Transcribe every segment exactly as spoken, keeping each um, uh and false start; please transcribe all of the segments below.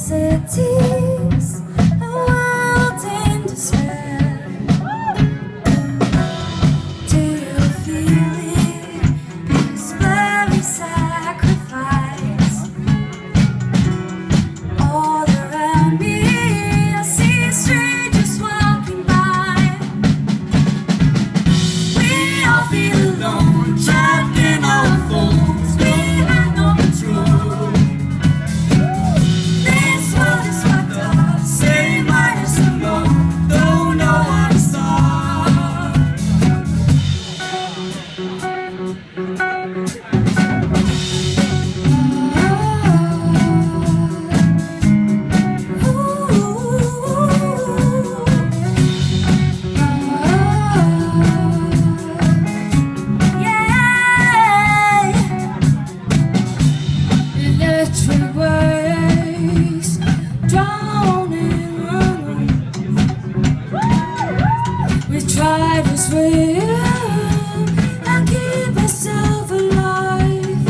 cities, a world in despair. Do you feel it? This bloody sacrifice. All around me, I see strangers walking by. We all feel alone, trapped in our phones. We have no control. This world is fucked up, say minus the more. Don't know how to start. Electric waves drowning room. We try to swim and keep ourselves alive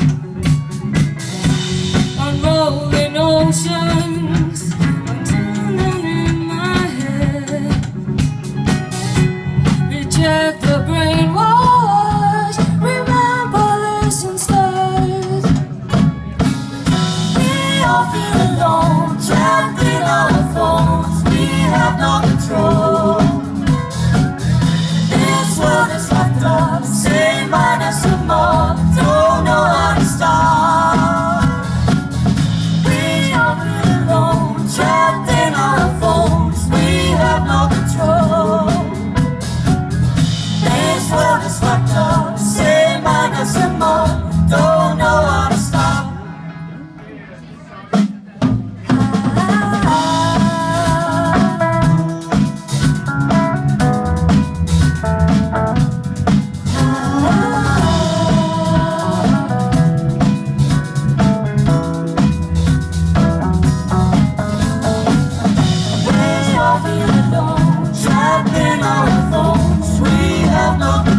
on rolling oceans. I'm turning in my head. Reject the brainwash. Remember this instead. We all feel alone, trapped in our phones. We have no control. This world is fucked up, say minus some more. Don't know how to start. We all feel alone, trapped in our phones. We have no control. This world is fucked up, say minus some more. Don't know how to stop. We all feel alone, trapped in our phones. We have no